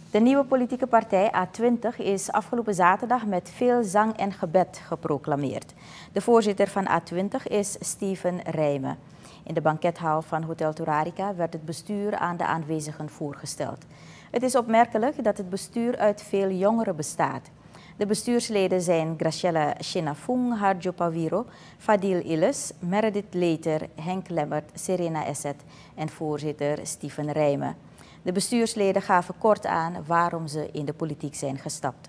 De nieuwe politieke partij A20 is afgelopen zaterdag met veel zang en gebed geproclameerd. De voorzitter van A20 is Steven Rijmen. In de bankethal van Hotel Turarica werd het bestuur aan de aanwezigen voorgesteld. Het is opmerkelijk dat het bestuur uit veel jongeren bestaat. De bestuursleden zijn Graciela Chinafung Harjo Pawiro, Fadil Illes, Meredith Leter, Henk Lemmert, Serena Esset en voorzitter Steven Rijmen. De bestuursleden gaven kort aan waarom ze in de politiek zijn gestapt.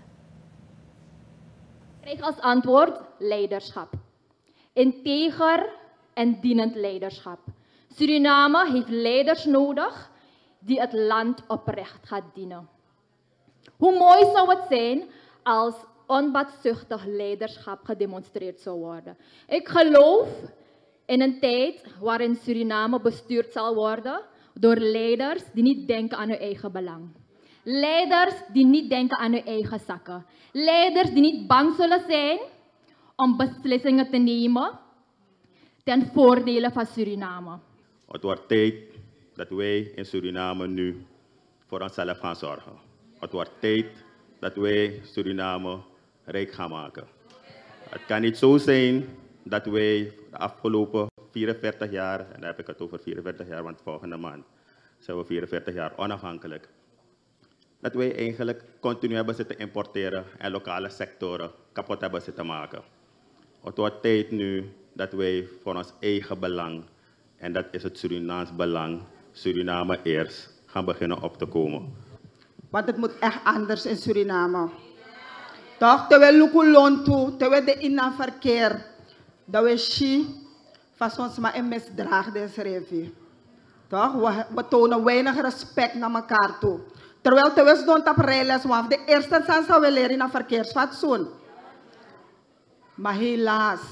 Ik kreeg als antwoord leiderschap. Integer en dienend leiderschap. Suriname heeft leiders nodig die het land oprecht gaan dienen. Hoe mooi zou het zijn als onbaatzuchtig leiderschap gedemonstreerd zou worden. Ik geloof in een tijd waarin Suriname bestuurd zal worden door leiders die niet denken aan hun eigen belang. Leiders die niet denken aan hun eigen zakken. Leiders die niet bang zullen zijn om beslissingen te nemen ten voordele van Suriname. Het wordt tijd dat wij in Suriname nu voor onszelf gaan zorgen. Het wordt tijd dat wij Suriname rijk gaan maken. Het kan niet zo zijn dat wij de afgelopen 44 jaar, en dan heb ik het over 44 jaar, want volgende maand zijn we 44 jaar onafhankelijk, dat wij eigenlijk continu hebben zitten importeren en lokale sectoren kapot hebben zitten maken. Het wordt tijd nu dat wij voor ons eigen belang, en dat is het Surinaams belang, Suriname eerst, gaan beginnen op te komen. Want het moet echt anders in Suriname. Toch, terwijl Lukulontu, terwijl de inna verkeer, dat we zie, van ons maar een misdraag deze revi. Toch, we tonen weinig respect naar elkaar toe. Terwijl we doen op rijles, want de eerste sans zou we leren naar verkeersfatsoen. Maar helaas,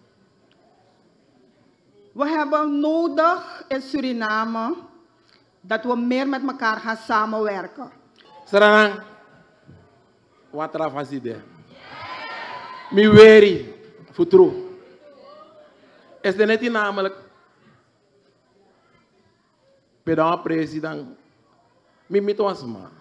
we hebben nodig in Suriname dat we meer met elkaar gaan samenwerken. Sarang, wat rafaside? Mi weri, futru. Is er net namelijk pedal president, mi mitosma.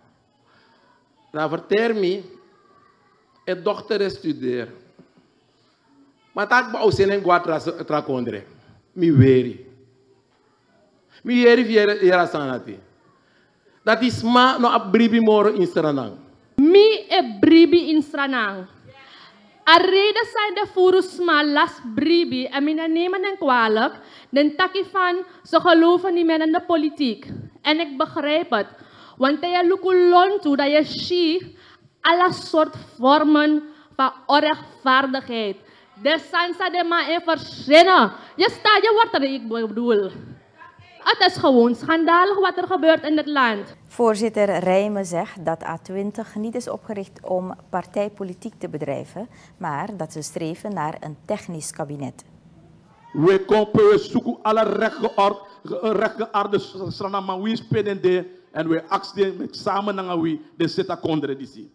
Na vertel me, een dochter studeert. Maar dat bouw zijn en guatra trakondre. Mi weri. Mi weri viera sanati. Dat is ma no abribi moro in Stranang. Mi e bribi in Stranang. A reden zijn de furusma las bribi en mina nemen en kwalijk. Den taki van ze geloven niet meer in de politiek. En ik begrijp het. Want je lukulon toe dat je zie alle soort vormen van onrechtvaardigheid. De sansa de ma en verzinnen. Je wordt er ik bedoel. Het is gewoon schandalig wat er gebeurt in het land. Voorzitter Rijmen zegt dat A20 niet is opgericht om partijpolitiek te bedrijven, maar dat ze streven naar een technisch kabinet. We komen zoeken alle rechtgeaarde Suriname wie spelen en we acten met samen naar wie de zitten contradictie.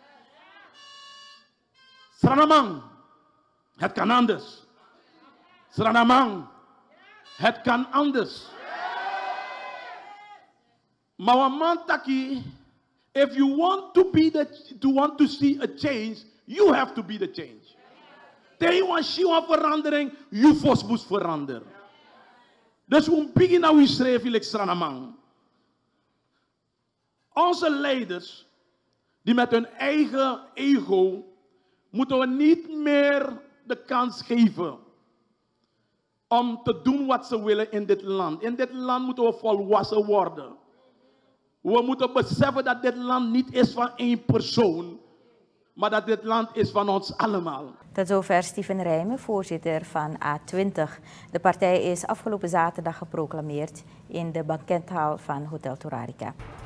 Suriname, het kan anders. Suriname, het kan anders. Mawamantaki, if you want to see a change, you have to be the change. Tegen want she want verandering, you first moet veranderen. Dus we beginnen we schrijven in Suriname. Onze leiders, die met hun eigen ego, moeten we niet meer de kans geven om te doen wat ze willen in dit land. In dit land moeten we volwassen worden. We moeten beseffen dat dit land niet is van één persoon, maar dat dit land is van ons allemaal. Tot zover Steven Rijmen, voorzitter van A20. De partij is afgelopen zaterdag geproclameerd in de bankethal van Hotel Turarica.